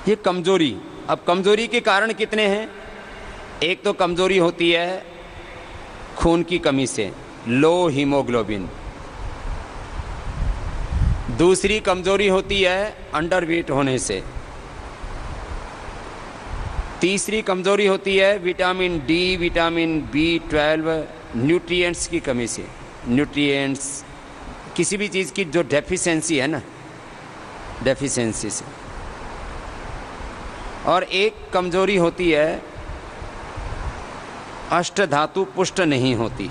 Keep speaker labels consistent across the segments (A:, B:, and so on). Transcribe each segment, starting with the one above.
A: ये कमजोरी। अब कमजोरी के कारण कितने हैं? एक तो कमजोरी होती है खून की कमी से, लो हीमोग्लोबिन। दूसरी कमजोरी होती है अंडरवेट होने से। तीसरी कमजोरी होती है vitamin D, vitamin B12, nutrients की कमी से। न्यूट्रिएंट्स, किसी भी चीज़ की जो डेफिशिएंसी है ना, डेफिशिएंसी से। और एक कमजोरी होती है अष्टधातु पुष्ट नहीं होती।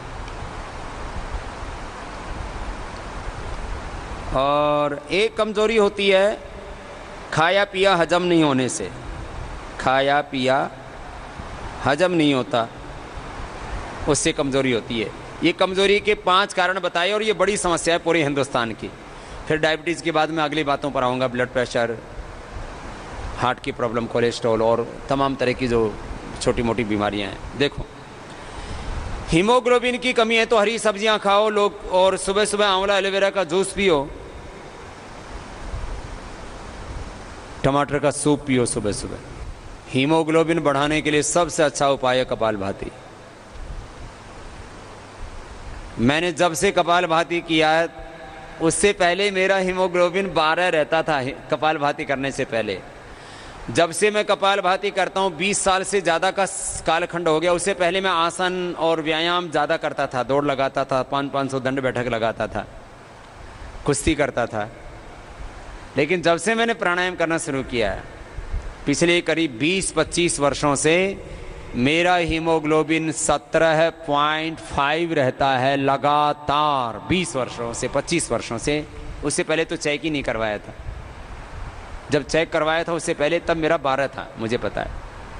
A: और एक कमजोरी होती है खाया पिया हजम नहीं होने से। खाया पिया हजम नहीं होता, उससे कमजोरी होती है। ये कमजोरी के 5 कारण बताए और ये बड़ी समस्या है पूरे हिंदुस्तान की। फिर डायबिटीज़ के बाद में अगली बातों पर आऊँगा, ब्लड प्रेशर, हार्ट की प्रॉब्लम, कोलेस्ट्रॉल और तमाम तरह की जो छोटी मोटी बीमारियां हैं। देखो, हीमोग्लोबिन की कमी है तो हरी सब्जियां खाओ लोग, और सुबह सुबह आंवला एलोवेरा का जूस पियो, टमाटर का सूप पियो सुबह सुबह। हीमोग्लोबिन बढ़ाने के लिए सबसे अच्छा उपाय है कपालभाति। मैंने जब से कपालभाति किया है, उससे पहले मेरा हीमोग्लोबिन 12 रहता था कपालभाति करने से पहले। जब से मैं कपालभाति करता हूँ 20 साल से ज़्यादा का कालखंड हो गया। उससे पहले मैं आसन और व्यायाम ज़्यादा करता था, दौड़ लगाता था, 500 दंड बैठक लगाता था, कुश्ती करता था। लेकिन जब से मैंने प्राणायाम करना शुरू किया है, पिछले करीब 20-25 वर्षों से मेरा हीमोग्लोबिन 17.5 रहता है लगातार, 20 वर्षों से, 25 वर्षों से। उससे पहले तो चेक ही नहीं करवाया था। जब चेक करवाया था उससे पहले, तब मेरा 12 था, मुझे पता है।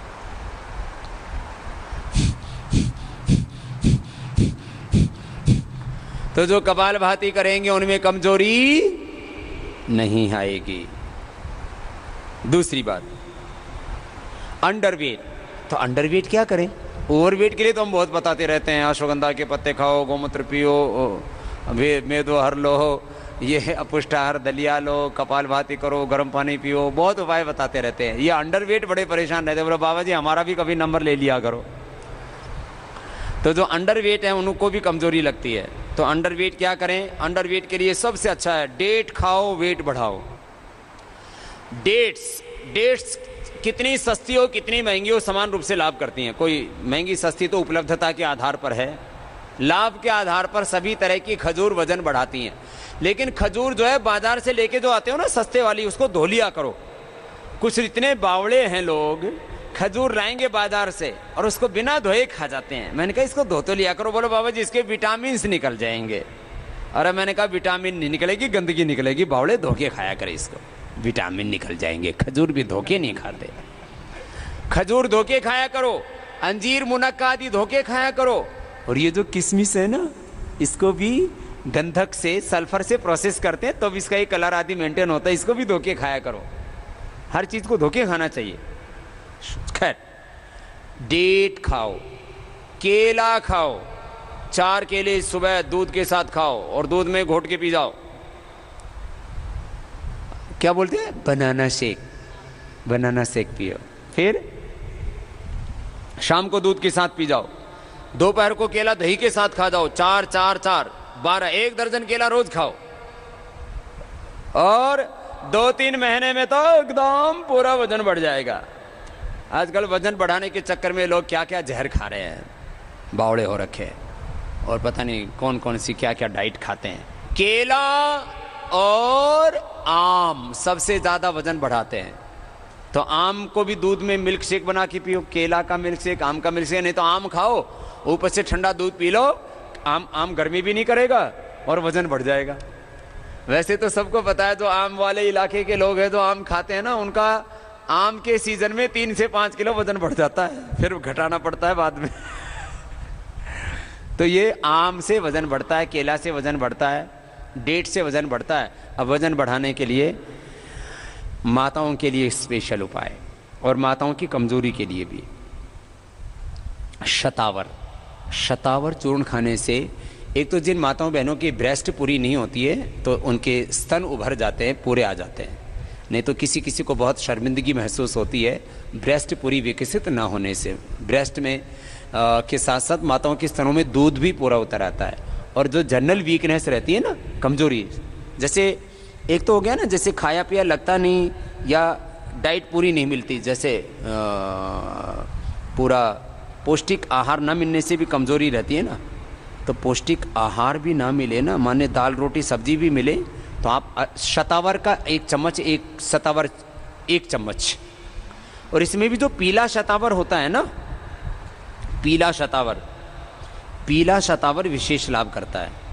A: तो जो कपालभाति करेंगे उनमें कमजोरी नहीं आएगी। दूसरी बात, अंडरवेट। तो अंडरवेट क्या करें? ओवरवेट के लिए तो हम बहुत बताते रहते हैं, अश्वगंधा के पत्ते खाओ, गोमूत्र पियो, मेदो हर लो, ये अपुष्टाहार दलिया लो, कपालभाति करो, गर्म पानी पियो, बहुत उपाय बताते रहते हैं। ये अंडरवेट बड़े परेशान रहते हैं, बोलो बाबा जी हमारा भी कभी नंबर ले लिया करो। तो जो अंडरवेट है उनको भी कमजोरी लगती है। तो अंडरवेट क्या करें? अंडरवेट के लिए सबसे अच्छा है डेट खाओ, वेट बढ़ाओ। डेट्स कितनी सस्ती हो कितनी महंगी हो, समान रूप से लाभ करती हैं। कोई महंगी सस्ती तो उपलब्धता के आधार पर है, लाभ के आधार पर सभी तरह की खजूर वजन बढ़ाती हैं। लेकिन खजूर जो है बाजार से लेके जो आते हो ना सस्ते वाली, उसको धो लिया करो। कुछ इतने बावड़े हैं लोग, खजूर लाएंगे बाजार से और उसको बिना धोए खा जाते हैं। मैंने कहा इसको धो तो लिया करो। बोलो बाबा जी इसके विटामिन निकल जाएंगे। अरे मैंने कहा विटामिन नहीं निकलेगी, गंदगी निकलेगी, बावड़े धो के खाया करे इसको, विटामिन निकल जाएंगे। खजूर भी धोके नहीं खाते, खजूर धोके खाया करो, अंजीर मुनक्का आदि धोके खाया करो। और ये जो किशमिश है ना, इसको भी गंधक से, सल्फर से प्रोसेस करते हैं, तो भी इसका एक कलर आदि मेंटेन होता है, इसको भी धोके खाया करो। हर चीज को धोके खाना चाहिए। खैर, डेट खाओ, केला खाओ, 4 केले सुबह दूध के साथ खाओ और दूध में घोट के पी जाओ। क्या बोलते हैं? बनाना शेक, बनाना शेक पियो। फिर शाम को दूध के साथ पी जाओ। दोपहर को केला दही के साथ खा जाओ। 4 4 4 12, 1 दर्जन केला रोज खाओ। और 2-3 महीने में तो एकदम पूरा वजन बढ़ जाएगा। आजकल वजन बढ़ाने के चक्कर में लोग क्या क्या जहर खा रहे हैं, बावड़े हो रखे, और पता नहीं कौन कौन सी क्या क्या डाइट खाते हैं। केला और आम सबसे ज्यादा वजन बढ़ाते हैं। तो आम को भी दूध में मिल्क शेक बना के पियो, केला का मिल्क शेक, आम का मिल्क शेक। नहीं तो आम खाओ, ऊपर से ठंडा दूध पी लो। आम गर्मी भी नहीं करेगा और वजन बढ़ जाएगा। वैसे तो सबको पता है, जो आम वाले इलाके के लोग हैं जो आम खाते हैं ना, उनका आम के सीजन में 3 से 5 किलो वजन बढ़ जाता है, फिर घटाना पड़ता है बाद में। तो ये आम से वजन बढ़ता है, केला से वजन बढ़ता है, डेट से वजन बढ़ता है। अब वजन बढ़ाने के लिए माताओं के लिए स्पेशल उपाय, और माताओं की कमजोरी के लिए भी शतावर चूर्ण खाने से, एक तो जिन माताओं बहनों की ब्रेस्ट पूरी नहीं होती है तो उनके स्तन उभर जाते हैं, पूरे आ जाते हैं। नहीं तो किसी किसी को बहुत शर्मिंदगी महसूस होती है ब्रेस्ट पूरी विकसित ना होने से। ब्रेस्ट में के साथ साथ माताओं के स्तनों में दूध भी पूरा उतर आता है। और जो जनरल वीकनेस रहती है ना, कमजोरी, जैसे एक तो हो गया ना, जैसे खाया पिया लगता नहीं या डाइट पूरी नहीं मिलती, जैसे पूरा पौष्टिक आहार ना मिलने से भी कमजोरी रहती है ना। तो पौष्टिक आहार भी ना मिले ना, माने दाल रोटी सब्जी भी मिले, तो आप शतावर का 1 चम्मच, 1 शतावर 1 चम्मच। और इसमें भी जो पीला शतावर होता है ना, पीला शतावर विशेष लाभ करता है।